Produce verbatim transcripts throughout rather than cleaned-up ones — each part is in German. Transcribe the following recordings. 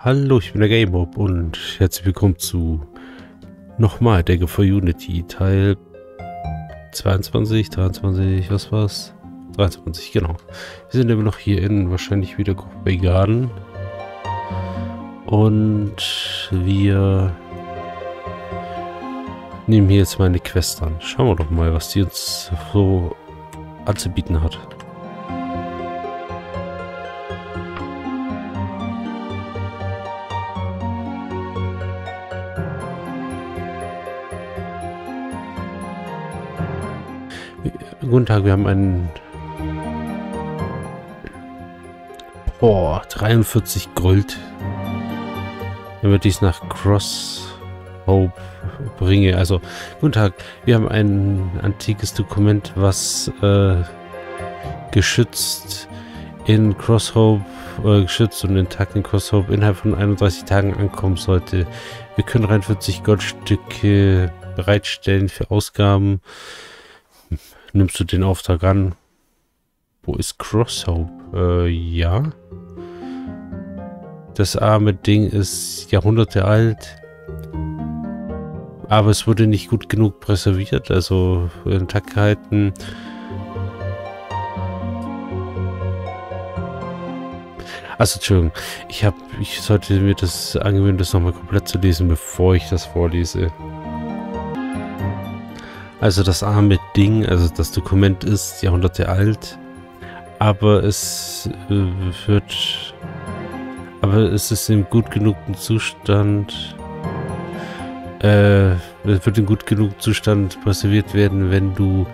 Hallo, ich bin der GameMob und herzlich willkommen zu nochmal Dagger for Unity Teil zweiundzwanzig, dreiundzwanzig, was war's? dreiundzwanzig, genau. Wir sind immer noch hier in wahrscheinlich wieder bei Garden und wir nehmen hier jetzt mal eine Quest an. Schauen wir doch mal, was die uns so anzubieten hat. Guten Tag, wir haben einen... Boah, dreiundvierzig Gold. Wenn wir dies nach Cross Hope bringe. Also, guten Tag, wir haben ein antikes Dokument, was äh, geschützt in Cross Hope, äh, geschützt und intakt in Cross Hope innerhalb von einunddreißig Tagen ankommen sollte. Wir können dreiundvierzig Goldstücke bereitstellen für Ausgaben. Nimmst du den Auftrag an? Wo ist Cross Hope? Äh, ja. Das arme Ding ist Jahrhunderte alt. Aber es wurde nicht gut genug präserviert, also intakt gehalten. Also, Entschuldigung. Ich habe, ich sollte mir das angewöhnen, das nochmal komplett zu lesen, bevor ich das vorlese. Also das arme Ding, also das Dokument ist Jahrhunderte alt, aber es äh, wird, aber es ist in gut genugem Zustand, äh, es wird in gut genug Zustand präserviert werden, wenn du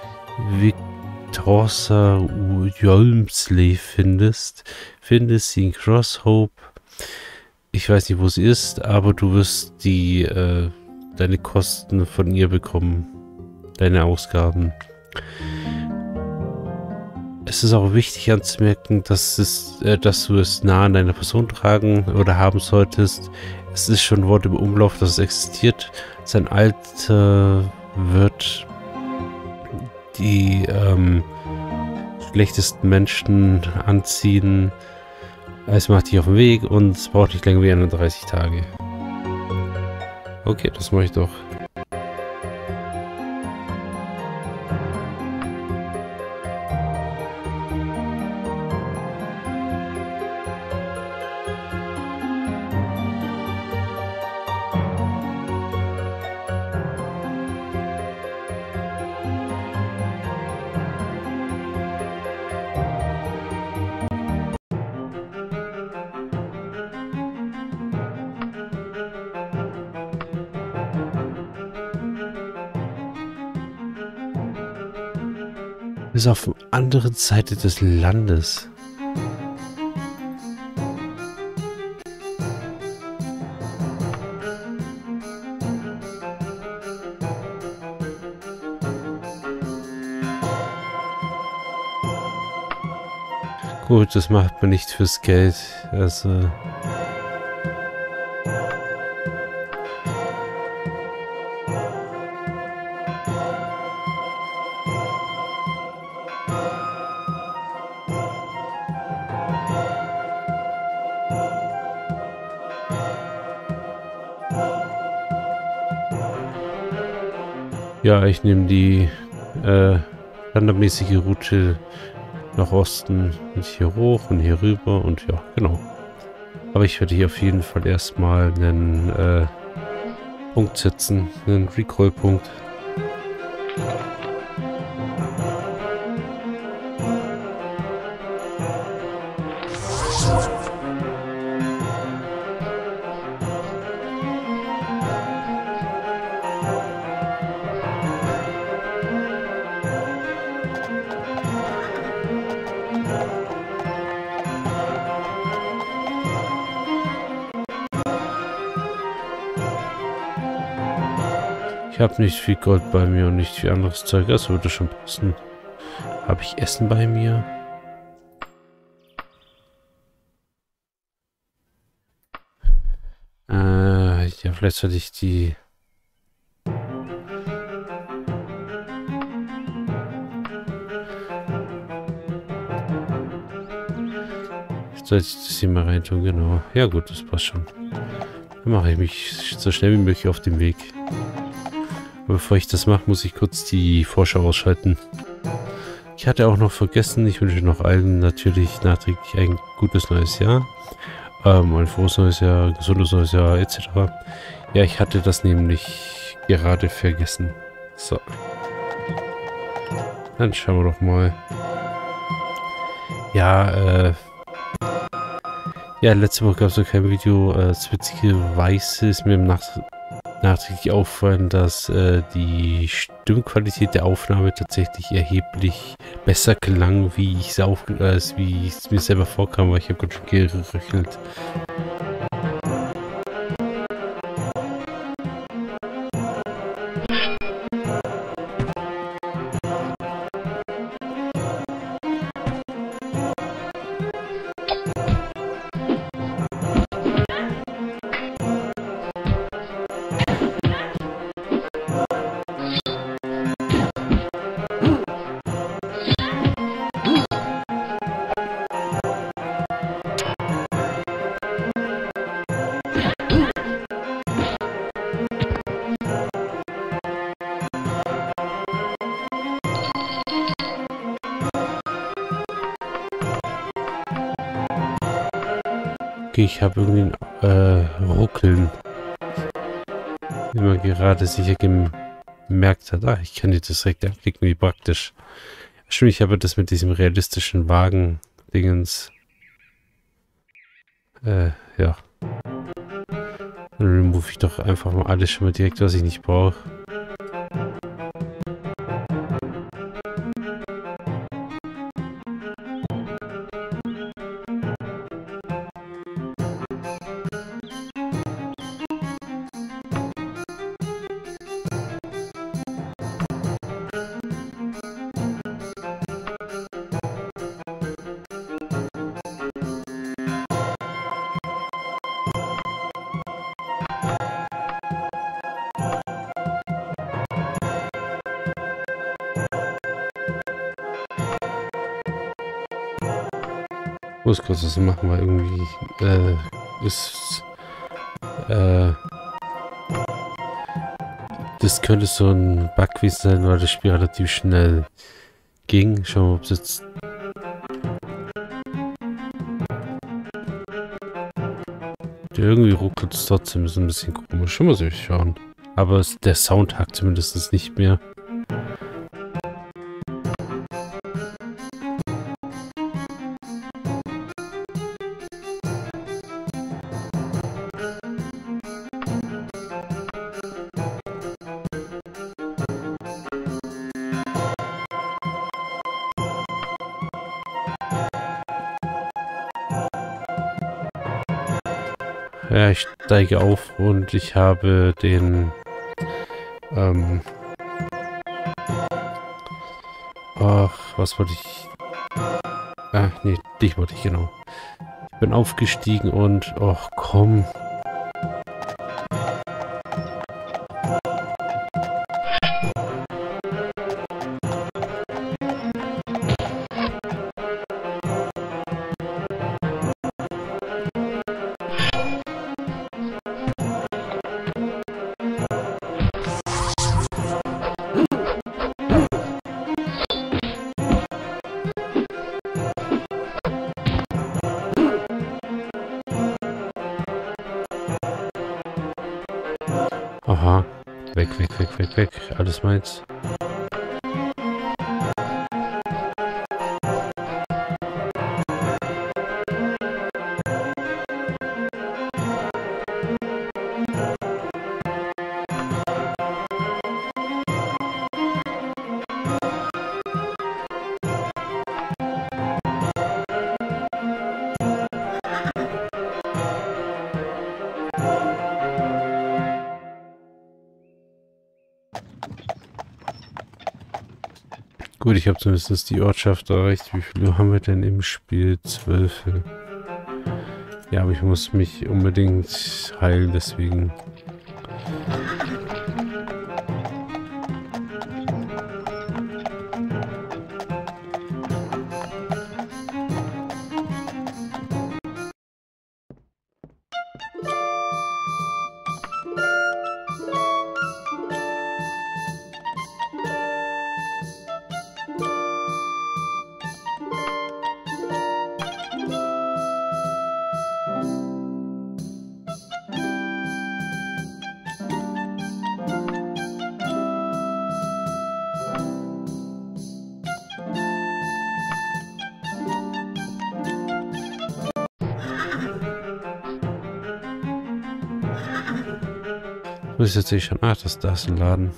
Victorsa Jolmsley findest. Findest sie in Cross Hope. Ich weiß nicht, wo sie ist, aber du wirst die, äh, deine Kosten von ihr bekommen. Deine Ausgaben. Es ist auch wichtig anzumerken, dass, es, äh, dass du es nah an deiner Person tragen oder haben solltest. Es ist schon Wort im Umlauf, dass es existiert. Sein Alter wird die ähm, schlechtesten Menschen anziehen. Es macht dich auf den Weg und es braucht nicht länger wie einunddreißig Tage. Okay, das mache ich doch. Ist auf der anderen Seite des Landes. Gut, das macht man nicht fürs Geld. Also... Ja, ich nehme die äh, standardmäßige Route nach Osten und hier hoch und hier rüber und ja, genau. Aber ich werde hier auf jeden Fall erstmal einen äh, Punkt setzen, einen Recall-Punkt. Ich habe nicht viel Gold bei mir und nicht viel anderes Zeug. Das würde schon passen. Habe ich Essen bei mir? Äh, ja, vielleicht sollte ich die... Sollte ich das hier mal reintun, genau. Ja gut, das passt schon. Dann mache ich mich so schnell wie möglich auf den Weg. Aber bevor ich das mache, muss ich kurz die Vorschau ausschalten. Ich hatte auch noch vergessen, ich wünsche noch allen natürlich nachträglich ein gutes neues Jahr. Ähm, ein frohes neues Jahr, gesundes neues Jahr, et cetera. Ja, ich hatte das nämlich gerade vergessen. So. Dann schauen wir doch mal. Ja, äh... Ja, letzte Woche gab es noch kein Video. Äh, witzigerweise ist mir im Nach nachträglich auffallen, dass äh, die Stimmqualität der Aufnahme tatsächlich erheblich besser klang, wie ich es auf, äh, wie es mir selber vorkam, weil ich habe ganz schön geröchelt. Okay, ich habe irgendwie ein äh, Ruckeln. Wie man gerade sicher gemerkt hat. Ah, ich kann jetzt das direkt anklicken, wie praktisch. Stimmt, ich habe das mit diesem realistischen Wagen-Dingens. Äh, ja. Dann remove ich doch einfach mal alles schon mal direkt, was ich nicht brauche. Ich muss kurz was machen, weil irgendwie äh, ist äh, das könnte so ein Bug gewesen sein, weil das Spiel relativ schnell ging. Schauen wir mal, ob es jetzt irgendwie ruckelt es trotzdem, ist ein bisschen komisch. Schon mal so schauen. Aber es, der Sound hakt zumindest nicht mehr. Ja, ich steige auf und ich habe den ähm ach, was wollte ich? Ah, nee, dich wollte ich, genau. Ich bin aufgestiegen und ach komm. Aha. Weg, weg, weg, weg, weg. Alles meins. Gut, ich habe zumindest die Ortschaft erreicht. Wie viele haben wir denn im Spiel? Zwölf. Ja, aber ich muss mich unbedingt heilen, deswegen. Muss ich jetzt eh schon. Ah, das, da ist ein Laden.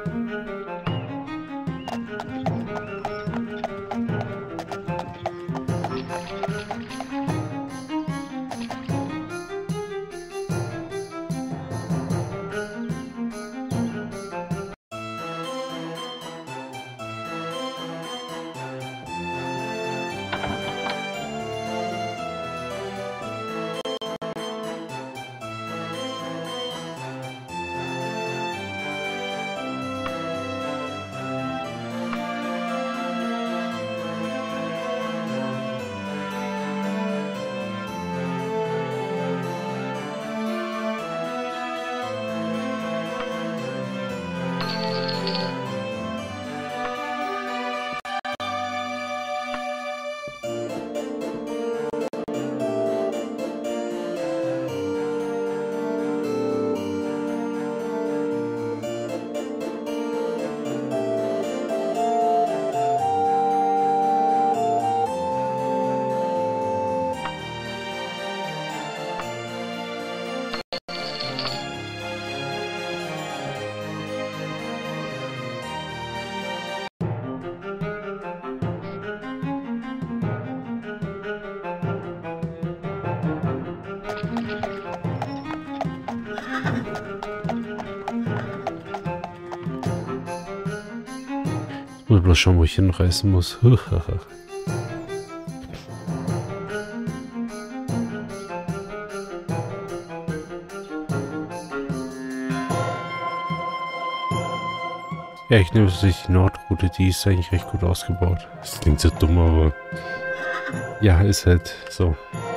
Ich muss bloß schauen, wo ich hinreißen muss. Ja, ich nehme natürlich die Nordroute, die ist eigentlich recht gut ausgebaut. Das klingt so dumm, aber ja, ist halt so.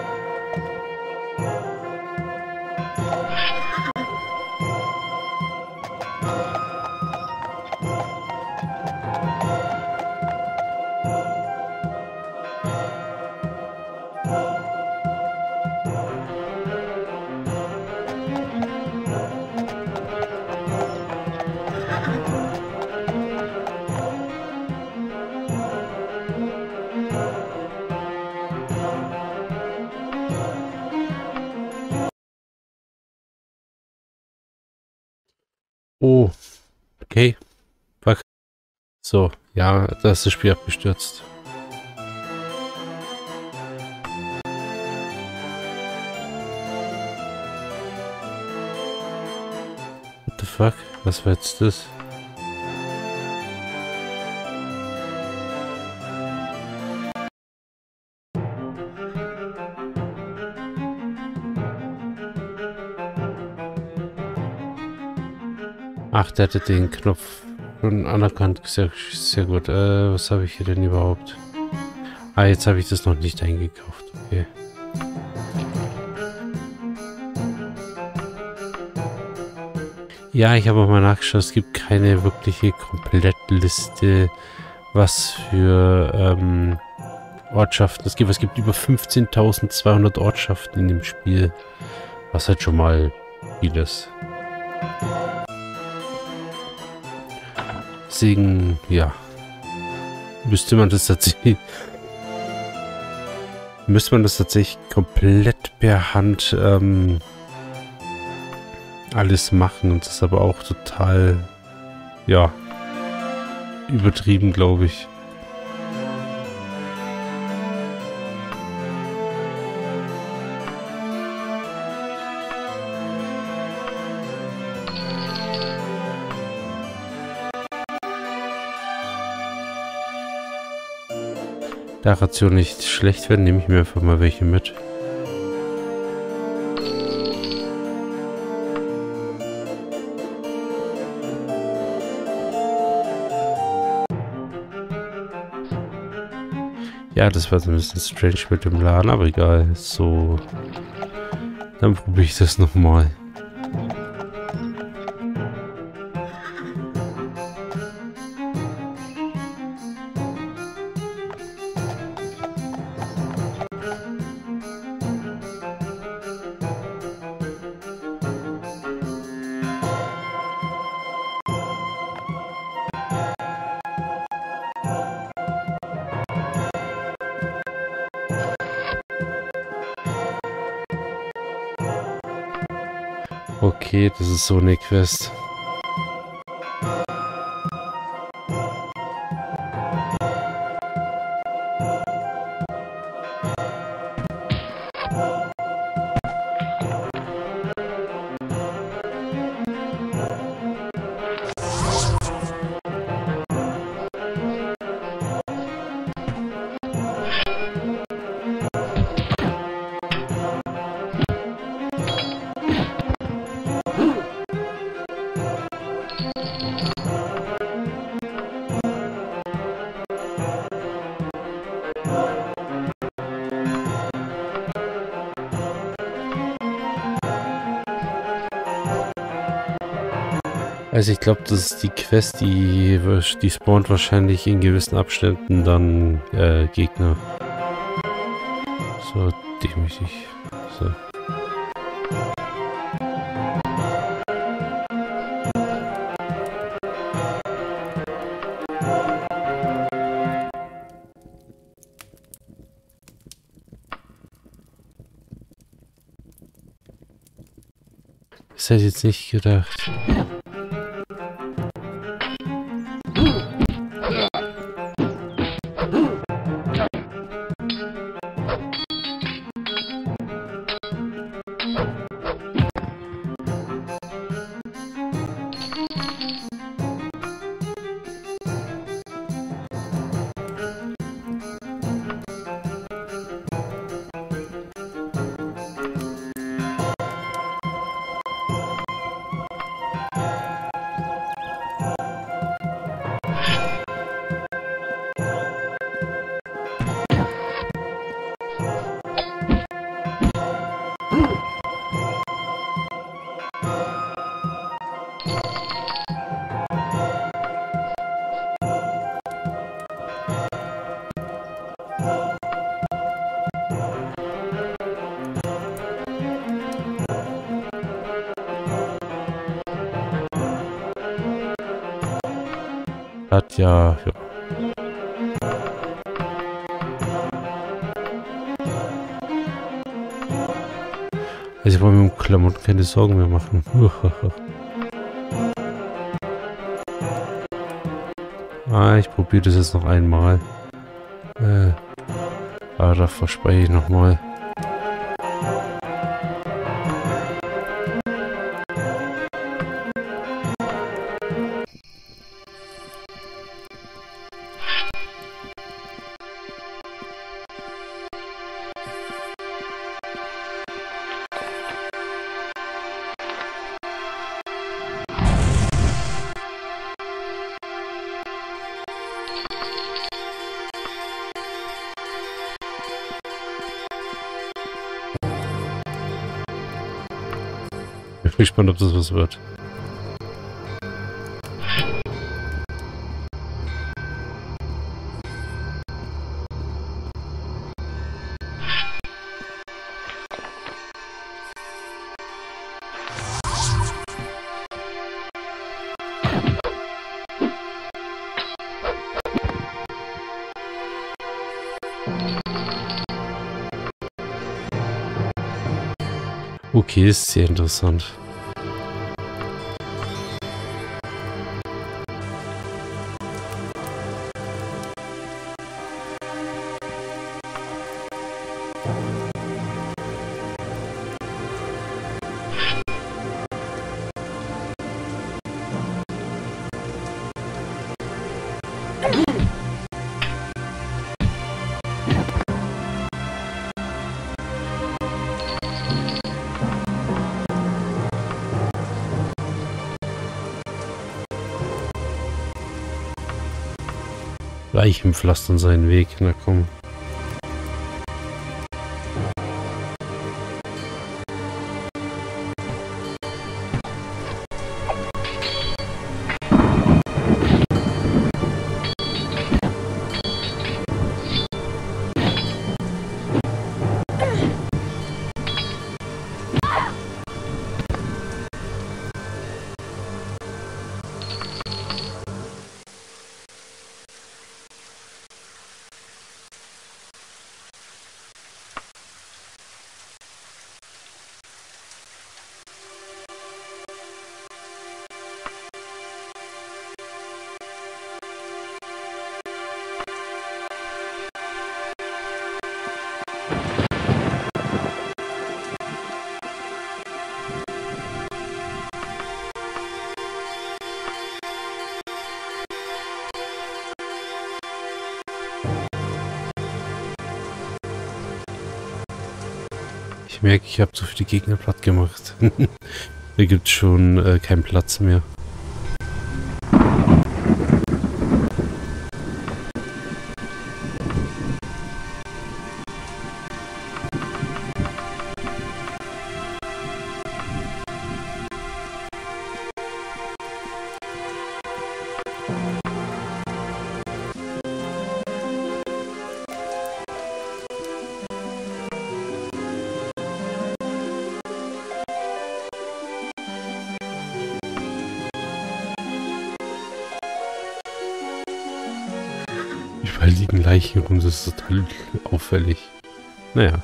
Oh, okay. Fuck. So, ja, da ist das Spiel abgestürzt. What the fuck? Was war jetzt das? Ach, der hatte den Knopf schon anerkannt. Sehr, sehr gut. Äh, was habe ich hier denn überhaupt? Ah, jetzt habe ich das noch nicht eingekauft. Okay. Ja, ich habe auch mal nachgeschaut. Es gibt keine wirkliche Komplettliste, was für ähm, Ortschaften es gibt. Es gibt über fünfzehntausendzweihundert Ortschaften in dem Spiel. Was halt schon mal vieles. Deswegen, ja, müsste man das tatsächlich, müsste man das tatsächlich komplett per Hand ähm, alles machen und das ist aber auch total, ja, übertrieben, glaube ich. Da Rationen nicht schlecht werden, nehme ich mir einfach mal welche mit. Ja, das war so ein bisschen strange mit dem Laden, aber egal. So, dann probiere ich das nochmal. Okay, das ist so eine Quest. Also ich glaube, das ist die Quest, die, die spawnt wahrscheinlich in gewissen Abständen dann äh, Gegner. So demütig. So. Das hätte ich jetzt nicht gedacht. Hat ja, ja. Also ich wollte mir um Klamotten keine Sorgen mehr machen. Ah, ich probiere das jetzt noch einmal. Äh, ah, da verspreche ich nochmal. Ich bin gespannt, ob das was wird. Okay, ist sehr interessant. Leichen pflastern seinen Weg. Na komm. merke, ich habe zu viele Gegner platt gemacht. Da gibt es schon äh, keinen Platz mehr. Überall liegen Leichen rum, das ist total auffällig. Naja.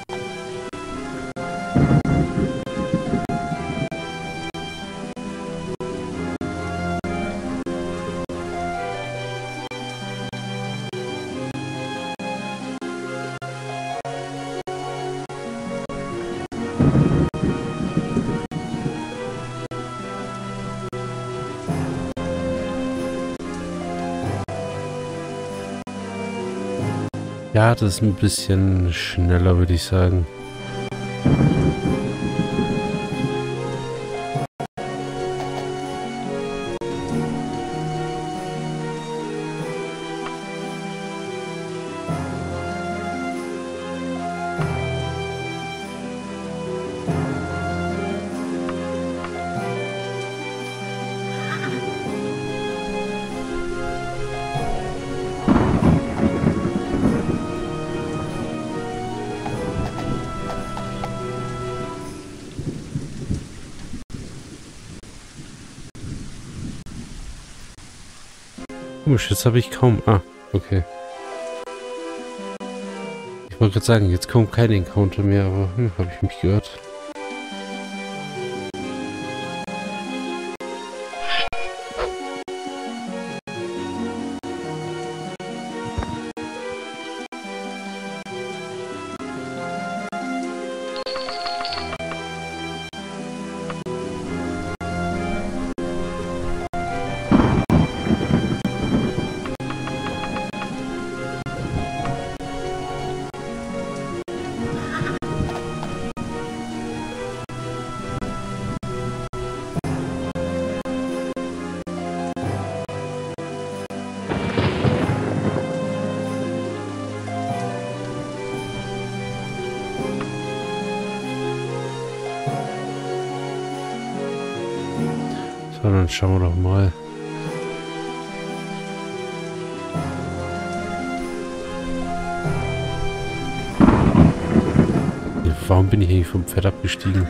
Ja, das ist ein bisschen schneller, würde ich sagen. Komisch, jetzt habe ich kaum... Ah, okay. Ich wollte gerade sagen, jetzt kommt kein Encounter mehr, aber hm, habe ich mich gehört. So, dann schauen wir doch mal. Ja, warum bin ich eigentlich vom Pferd abgestiegen?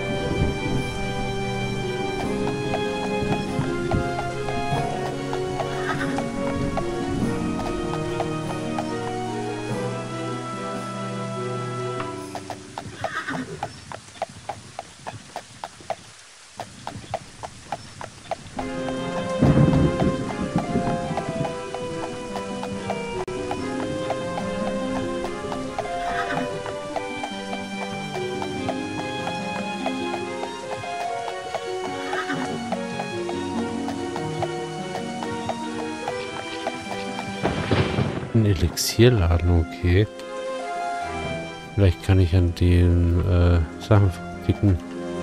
Ein Elixierladen, okay. Vielleicht kann ich an den äh, Sachen klicken.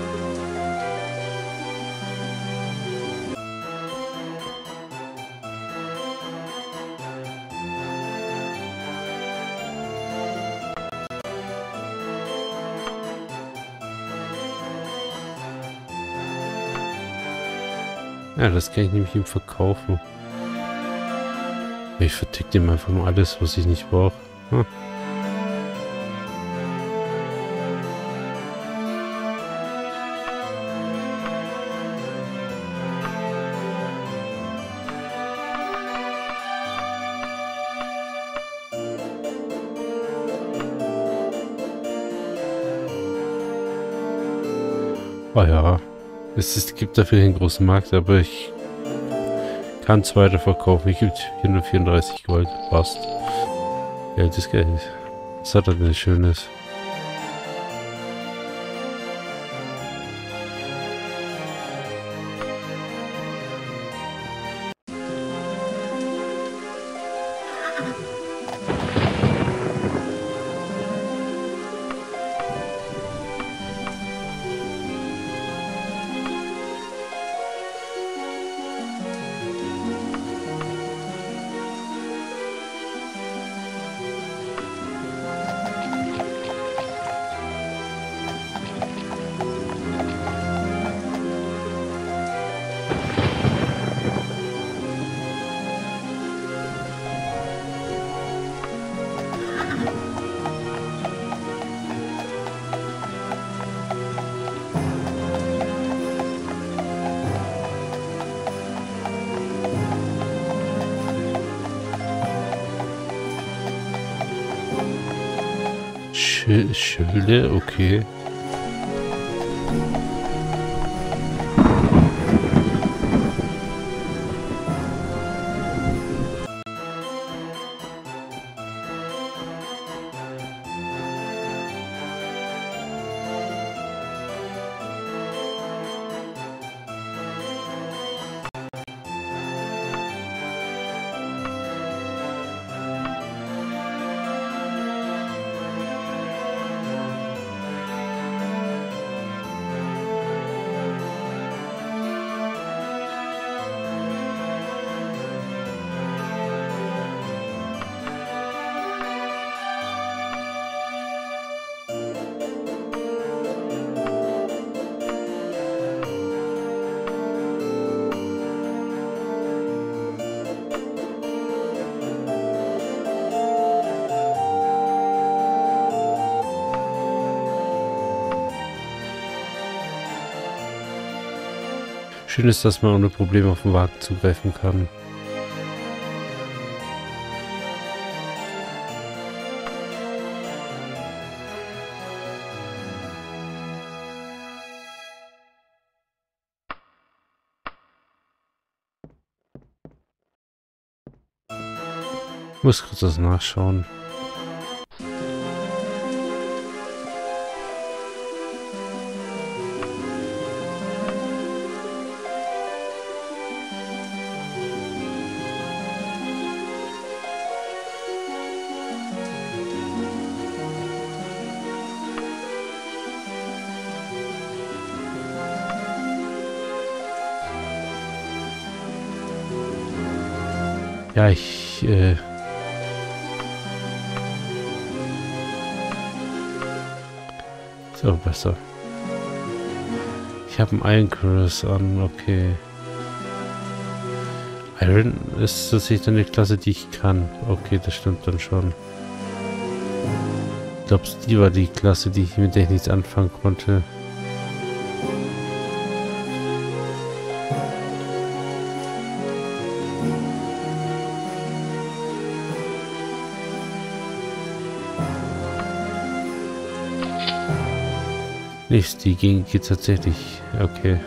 Ja, das kann ich nämlich ihm verkaufen. Ich vertick dem einfach mal alles, was ich nicht brauche. Hm. Oh ja, es ist, gibt dafür einen großen Markt, aber ich kann es weiterverkaufen. Ich gibt vierhundertvierunddreißig Gold. Passt. Geld ist Geld. Was hat er denn Schönes? Schö Schöle, okay. Schön ist, dass man ohne Probleme auf den Wagen zugreifen kann. Ich muss kurz das nachschauen. Ja, ich, äh... ist auch besser. Ich habe einen Iron Cross an, okay. Iron ist tatsächlich dann die Klasse, die ich kann. Okay, das stimmt dann schon. Ich glaube, die war die Klasse, die ich, mit der ich nichts anfangen konnte. Nichts, die ging geht tatsächlich. Okay.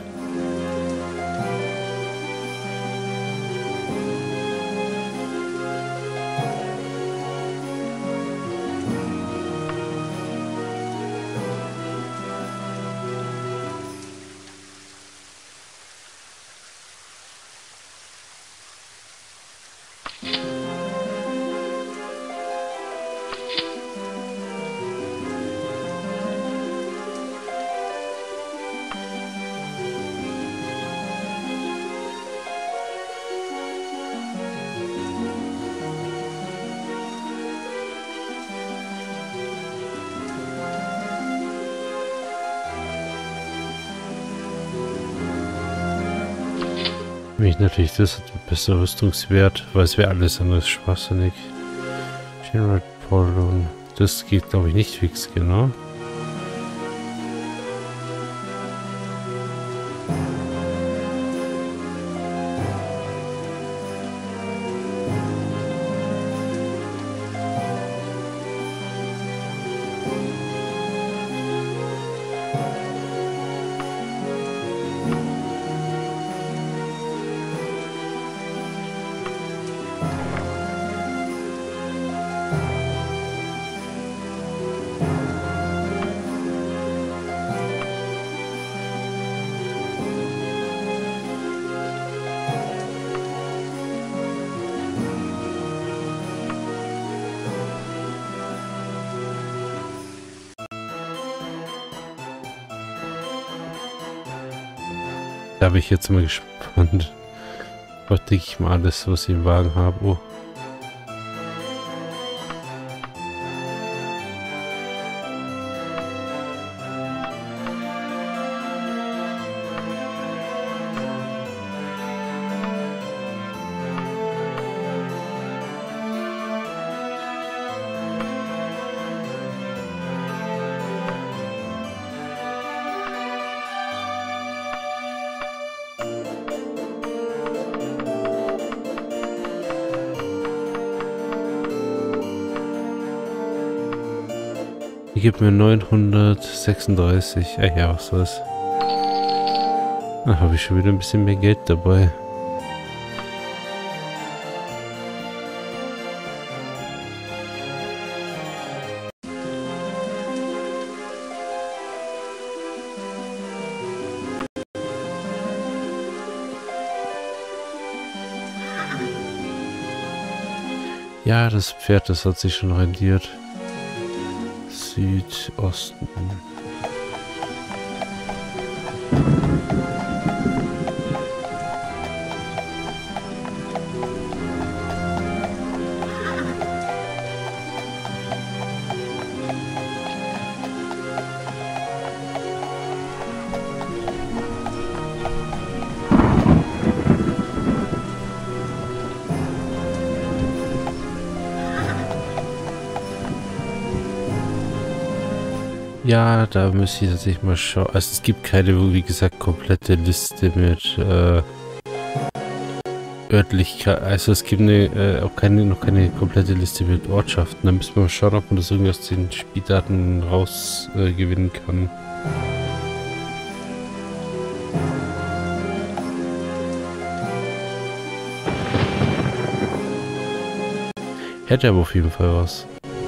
Mich natürlich, das hat einen besseren Rüstungswert, weil es wäre alles anderes schwachsinnig. General Polon. Das geht, glaube ich, nicht fix, genau. Da bin ich jetzt mal gespannt. Was denke ich mal alles, was ich im Wagen habe. Oh. Gib mir neunhundertsechsunddreißig. Ah ja, was soll's. Da habe ich schon wieder ein bisschen mehr Geld dabei. Ja, das Pferd, das hat sich schon rendiert. Südosten. Ja, da müsste ich tatsächlich mal schauen. Also es gibt keine, wie gesagt, komplette Liste mit äh, Örtlichkeit. Also es gibt eine, äh, auch keine, noch keine komplette Liste mit Ortschaften. Da müssen wir mal schauen, ob man das irgendwie aus den Spieldaten rausgewinnen äh, gewinnen kann. Hätte aber auf jeden Fall was.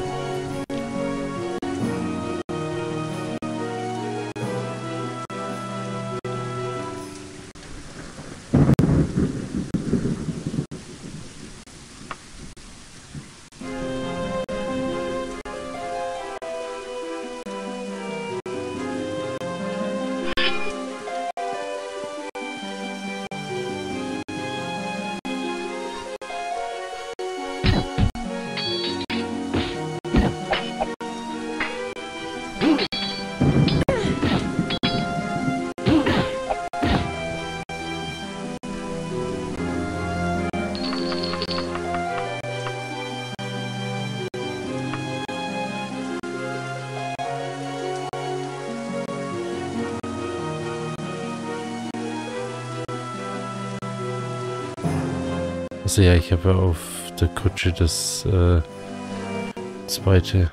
Also ja, ich habe ja auf der Kutsche das äh, zweite,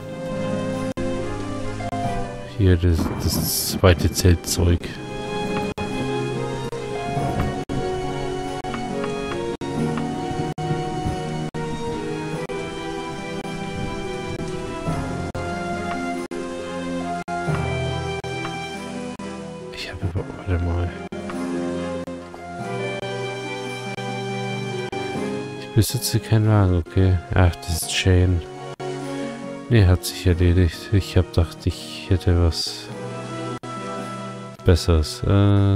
hier das, das zweite Zeltzeug. Ich habe aber, warte mal. Ich besitze keinen Wagen, okay. Ach, das ist Shane. Nee, hat sich erledigt. Ich hab gedacht, ich hätte was Besseres. Äh...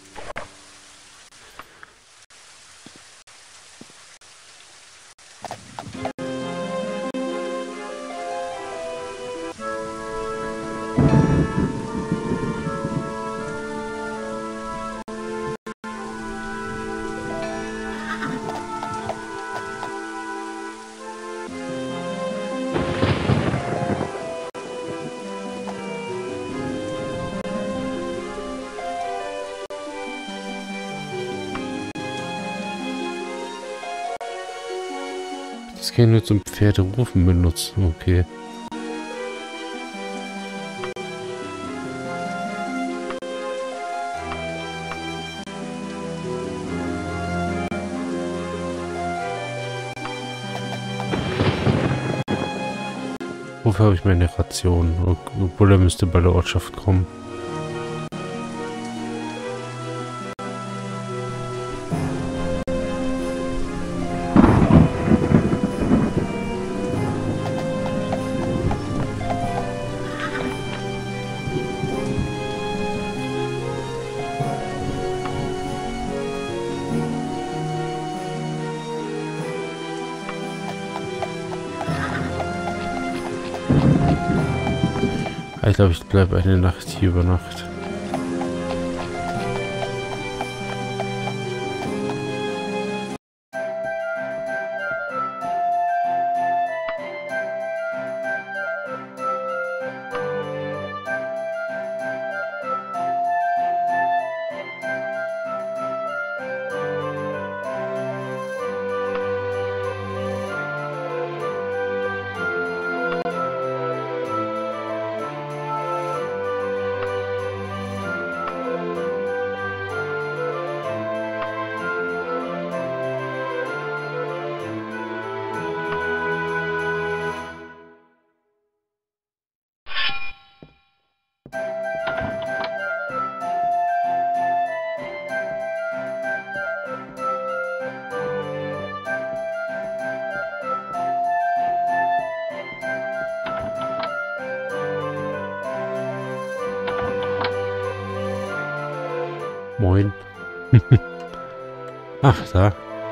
Das kann ich nur zum Pferderufen benutzen, okay. Wofür habe ich meine Ration? Obwohl er müsste bei der Ortschaft kommen. Ich glaube, ich bleibe eine Nacht hier über Nacht. Moin. Ach, da.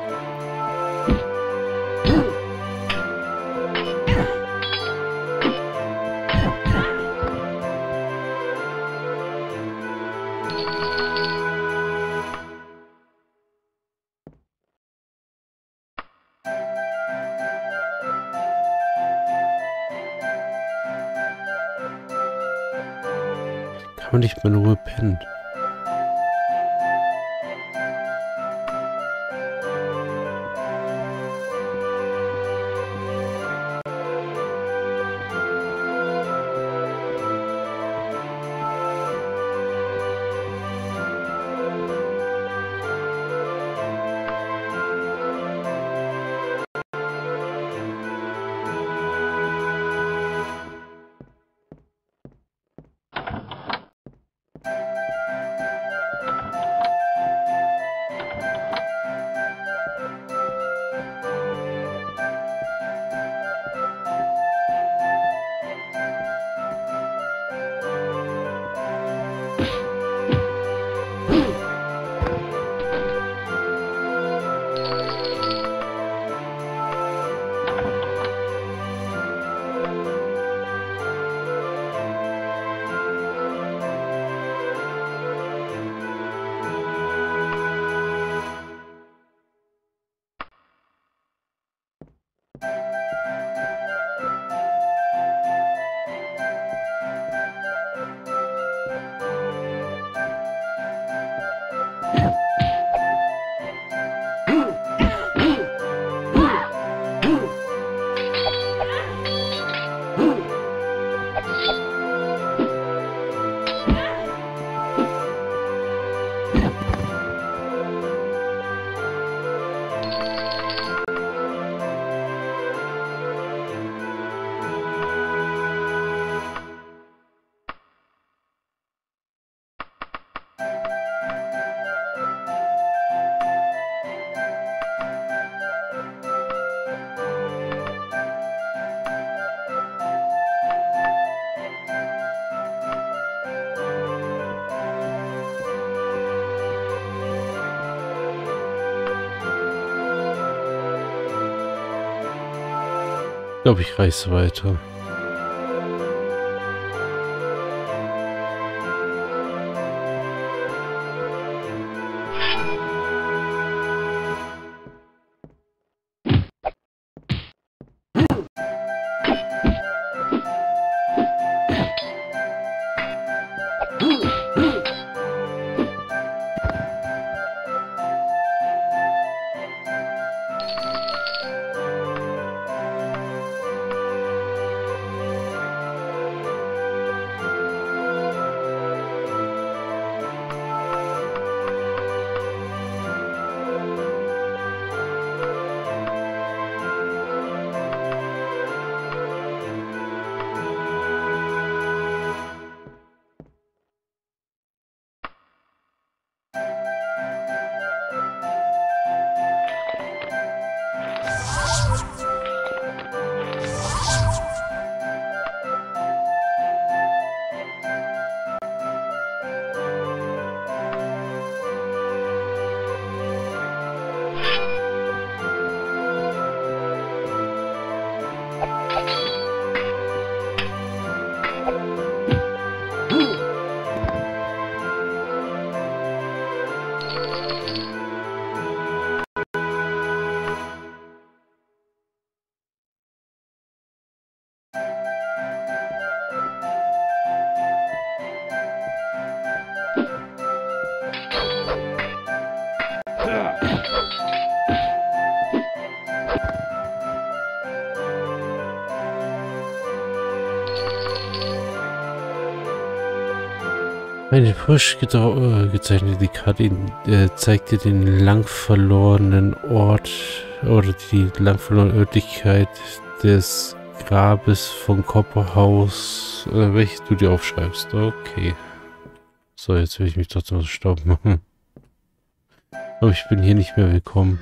Kann man nicht mal in Ruhe pennen? Ich glaube, ich reise weiter. Eine frisch gedau- äh, gezeichnete Karte äh, zeigt dir den lang verlorenen Ort oder die lang verlorene Örtlichkeit des Grabes von Copperhaus, äh, welches du dir aufschreibst. Okay. So, jetzt will ich mich trotzdem aus Staub machen. Aber ich bin hier nicht mehr willkommen.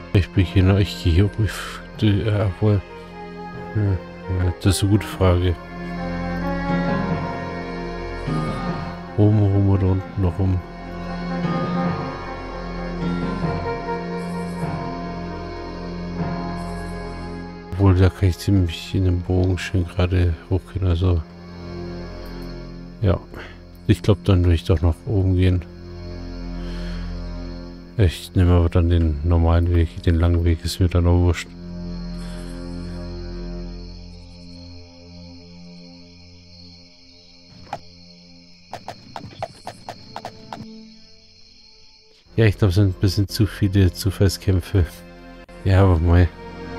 Ich bin hier noch, ich gehe hier rüber. Ja, wohl. Ja, das ist eine gute Frage. Oben rum oder unten noch rum? Obwohl, da kann ich ziemlich in den Bogen schön gerade hochgehen, also ja, ich glaube, dann würde ich doch noch oben gehen. Ich nehme aber dann den normalen Weg, den langen Weg ist mir dann auch wurscht. Ja, ich glaube, es sind ein bisschen zu viele Zufallskämpfe. Ja, aber mal.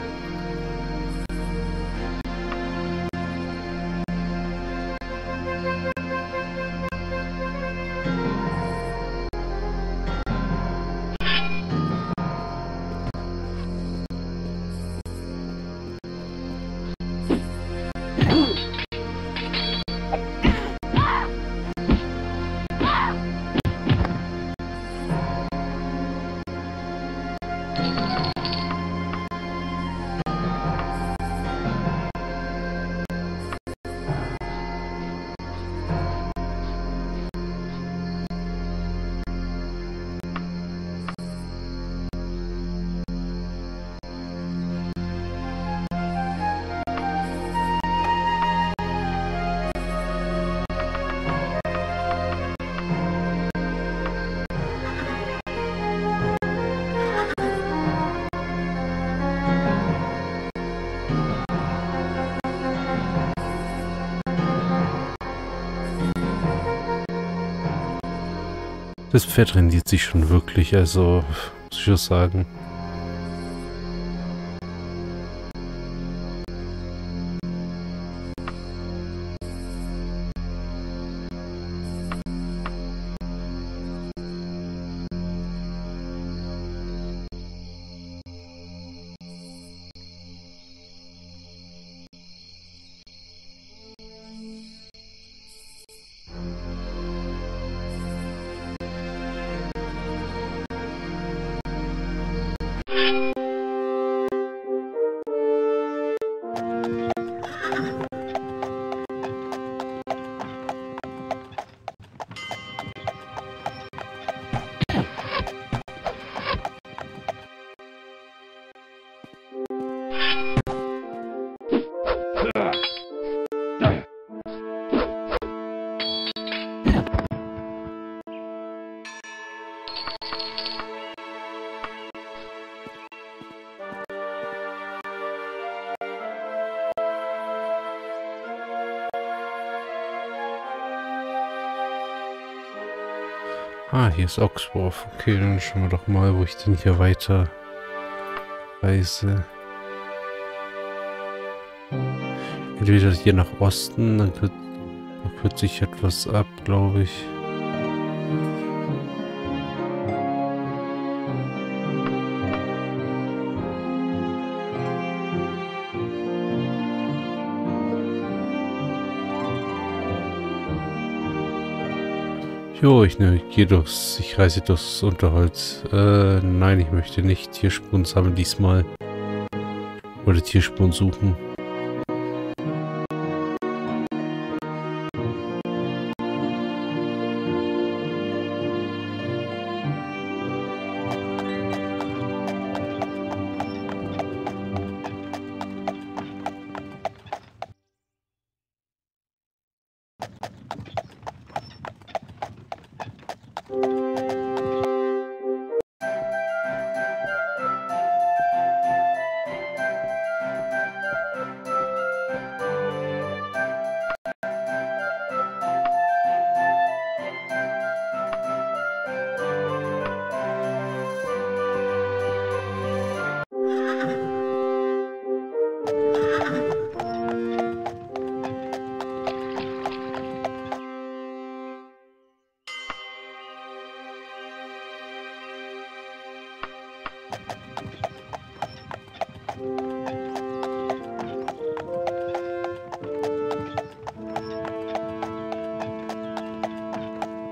Das Pferd rendiert sich schon wirklich, also muss ich schon sagen. Ah, hier ist Oxworth. Okay, dann schauen wir doch mal, wo ich denn hier weiter reise. Entweder hier nach Osten, dann kürzt, dann kürzt sich etwas ab, glaube ich. Jo, ich ne, gehe durchs, ich reise durchs Unterholz. Äh, nein, ich möchte nicht Tierspuren sammeln diesmal. Oder Tierspuren suchen.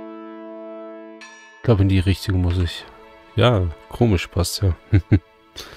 Ich glaube, in die Richtung muss ich. Ja, komisch, passt ja.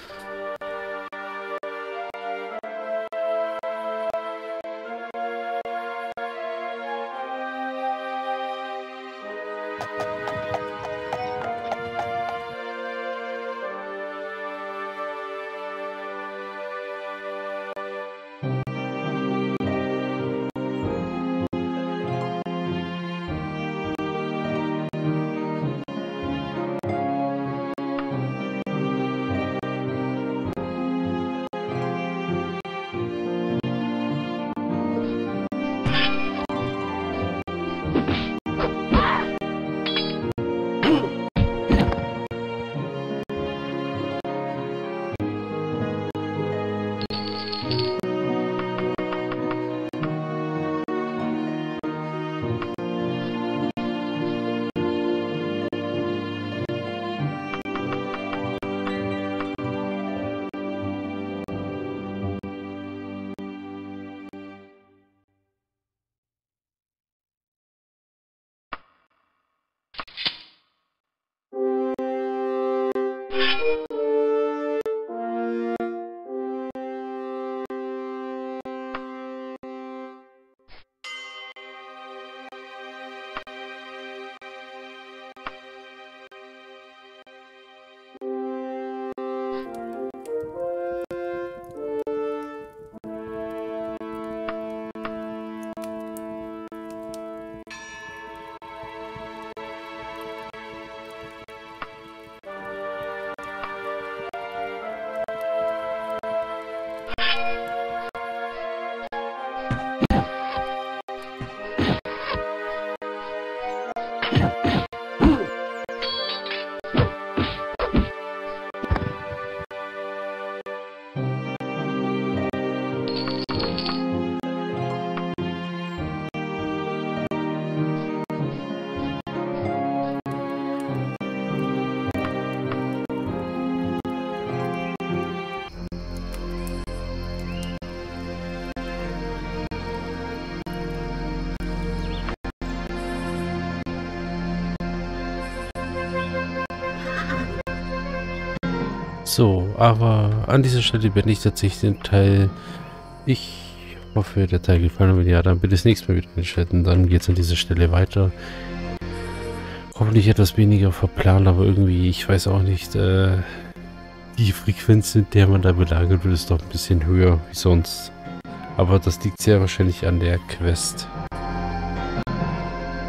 So, aber an dieser Stelle beende ich tatsächlich den Teil. Ich hoffe, der Teil gefallen hat. Wenn ja, dann bitte das nächste Mal wieder einschalten. Dann geht es an dieser Stelle weiter. Hoffentlich etwas weniger verplant, aber irgendwie, ich weiß auch nicht, äh, die Frequenz, in der man da belagert wird, ist doch ein bisschen höher wie sonst. Aber das liegt sehr wahrscheinlich an der Quest.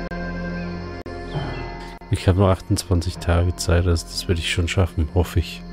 Ich habe nur achtundzwanzig Tage Zeit, also das werde ich schon schaffen, hoffe ich.